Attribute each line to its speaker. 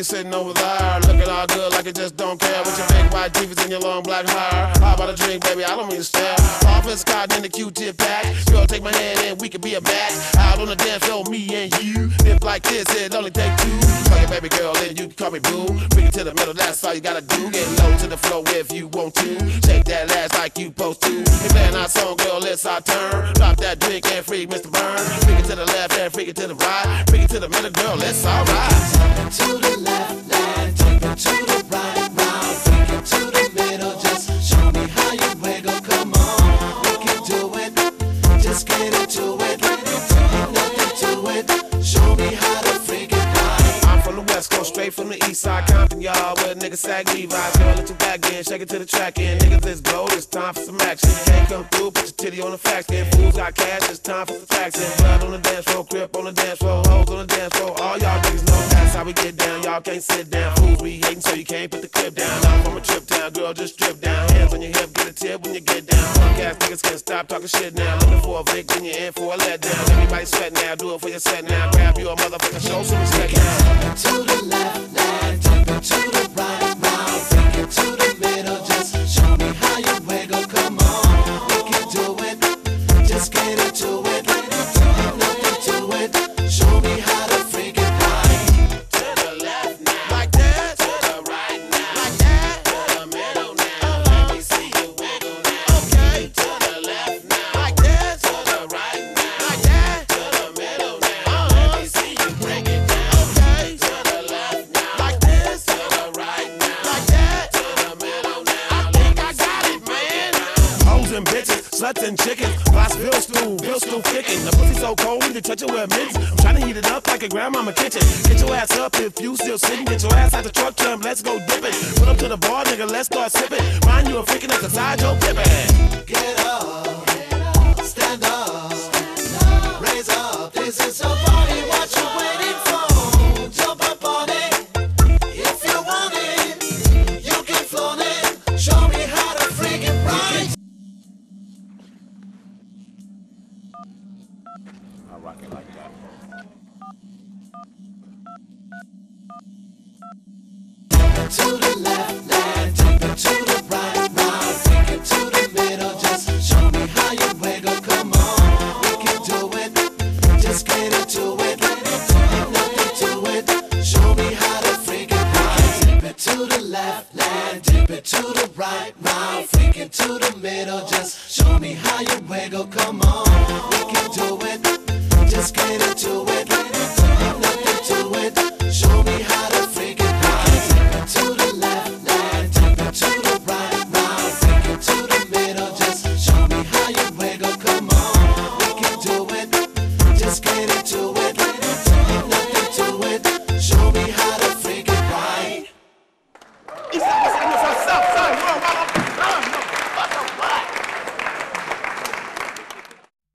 Speaker 1: sitting over there, looking all good like it just don't care. With your big white teeth and your long black hair. How about a drink, baby? I don't mean to stare. Office cotton in the Q-tip pack. Girl, take my hand and we can be a match. Out on the dance floor, me and you. If like this, it only take two. Call your baby girl and you can call me boo. Bring it to the middle, that's all you gotta do. Get low to the floor if you want to. Shake that ass like you supposed to. If playing our song, girl, it's our turn. Drop that drink and freak Mr. Burn. Freak it to the left and freak it to the right. Freak it to the middle, girl, it's alright.
Speaker 2: To the left and take it to the right. Now freak it to the middle. Just show me how you wiggle. Come on, we can do it. Just get into it. Nothing to it. Show me how to freak it right.
Speaker 1: I'm from the West Coast, straight from the East Side, Compton, y'all, where niggas sag Levi's. Girl, let your back in, shake it to the track in. Niggas, let's go, it's time for some action. Can't come through, put your titty on the fax in. Fools got cash, it's time for the taxing. Blood on the dance floor, crip on the dance floor, hoes on the dance floor. All y'all niggas know that's how we get down. Y'all can't sit down. Fools we hating, so you can't put the clip down. I'm from a trip down, girl, just strip down. Hands on your hip, get a tip when you get down. Punk ass niggas can't stop talking shit now. Looking for a Vic, then you're in for a letdown. Everybody sweat now, do it for your set now. Grab you a motherfucker, show some respect now.
Speaker 2: To the left and take it to the right. Now freak it to the middle. Just show me how you wiggle. Come on, we can do it. Just get into it. Nothing to it. Show me how to freak it right.
Speaker 1: To the left now, like that. To the right now, like that. To the middle now, let me see you wiggle now. Okay. To the left now, like that. To the right now, like that. To the middle now, let me see you break it down. Okay. To the left now, like this. To the right now, like that. To the middle now, I think I got it, man. Hoes and bitches, sluts and chickens. Glass bill stew kicking. The pussy so cold, you can touch it with mitts. I'm trying to heat it up like a grandmama kitchen. Get your ass up if you still sitting. Get your ass out the truck, chum, let's go dip it. Put up to the bar, nigga, let's start sipping. Mind you a freaking exercise, your pippin'.
Speaker 2: Get up, stand up, raise up. This is a party, what you waiting for? Jump up on it, if you want it, you can flaunt it. Show me how to freak it right.
Speaker 1: I rock it like that.
Speaker 2: To the left and take it to the right. Now freak it to the middle. Just show me how you wiggle. Come on, we can do it. Just get into it. Nothing to it. Show me how to freak it right. Dip it to the left and dip it to the right. Now freak it to the middle. Just